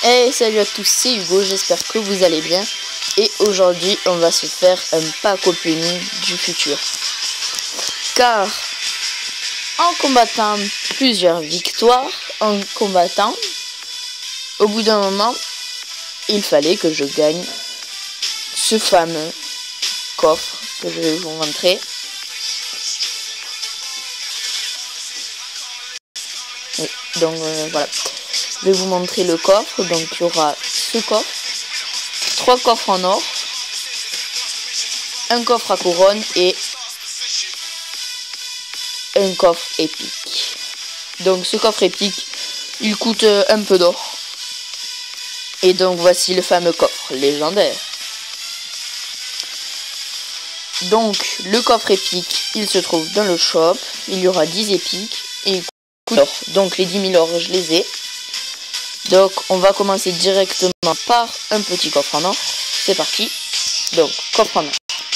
Hey, salut à tous, c'est Hugo, j'espère que vous allez bien. Et aujourd'hui, on va se faire un pack opening du futur. Car, en combattant plusieurs victoires, en combattant, au bout d'un moment, il fallait que je gagne ce fameux coffre que je vais vous montrer. Oui, donc voilà. Je vais vous montrer le coffre. Donc il y aura ce coffre, 3 coffres en or, un coffre à couronne et un coffre épique. Donc ce coffre épique, il coûte un peu d'or. Et donc voici le fameux coffre légendaire. Donc le coffre épique, il se trouve dans le shop. Il y aura 10 épiques et il coûte d'or. Donc les 10 000 or, je les ai. Donc on va commencer directement par un petit coffre en or. C'est parti. Donc coffre en or.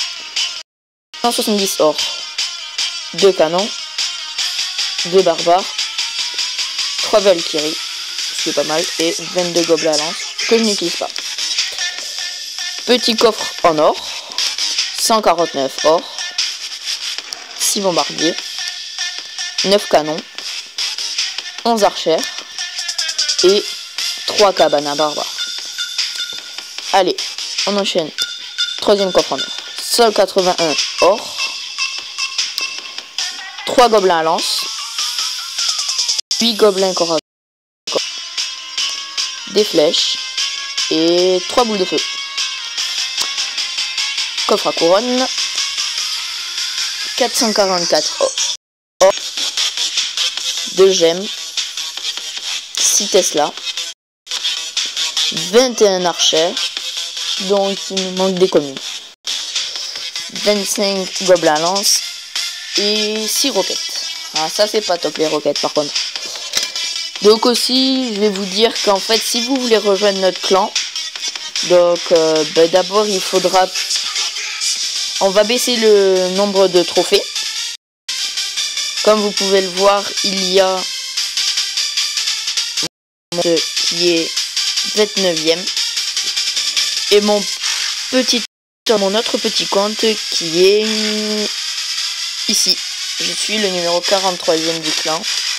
170 or. 2 canons. 2 barbares. 3 Valkyries. Ce qui est pas mal. Et 22 gobelins à lance que je n'utilise pas. Petit coffre en or. 149 or. 6 bombardiers. 9 canons. 11 archères. Et 3 cabanes à barbares. Allez, on enchaîne. Troisième coffre en or. Sol 81 or. 3 gobelins à lance. 8 gobelins corps à corps. Des flèches. Et 3 boules de feu. Coffre à couronne. 444 or. 2 gemmes. 6 Tesla. 21 archères. Donc il nous manque des communes. 25 gobelins à lance. Et 6 roquettes. Ah, ça c'est pas top les roquettes par contre. Donc aussi je vais vous dire qu'en fait si vous voulez rejoindre notre clan, donc d'abord il faudra, on va baisser le nombre de trophées. Comme vous pouvez le voir, il y a qui est 29e et mon autre petit compte qui est ici. Je suis le numéro 43e du clan.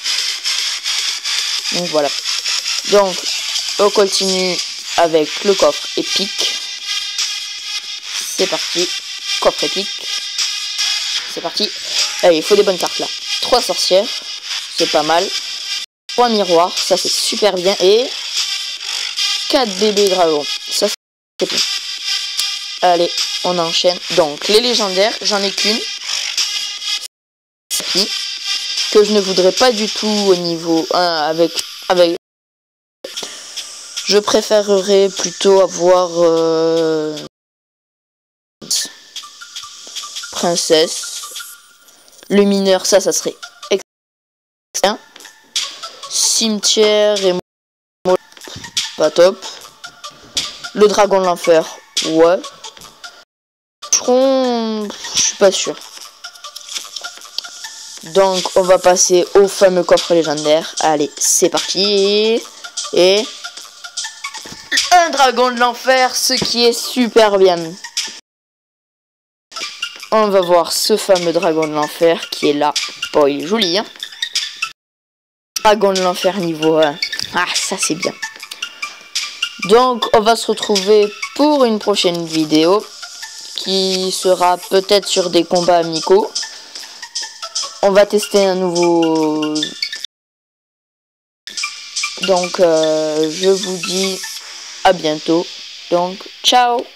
Donc voilà. Donc on continue avec le coffre épique. C'est parti. Coffre épique. C'est parti. Allez, il faut des bonnes cartes là. 3 sorcières. C'est pas mal. 3 miroirs. Ça c'est super bien. Et 4 bébés dragons. Ça c'est bien. Allez, on enchaîne. Donc les légendaires, j'en ai qu'une. Que je ne voudrais pas du tout au niveau 1 avec je préférerais plutôt avoir princesse. Le mineur, ça serait excellent. Cimetière et pas top. Le dragon de l'enfer, ouais. Je suis pas sûr. Donc on va passer au fameux coffre légendaire. Allez, c'est parti. Et un dragon de l'enfer, ce qui est super bien. On va voir ce fameux dragon de l'enfer qui est là. Bon, il est joli, hein. Dragon de l'enfer niveau 1. Ah, ça c'est bien. Donc on va se retrouver pour une prochaine vidéo qui sera peut-être sur des combats amicaux. On va tester un nouveau. Donc je vous dis à bientôt. Donc ciao.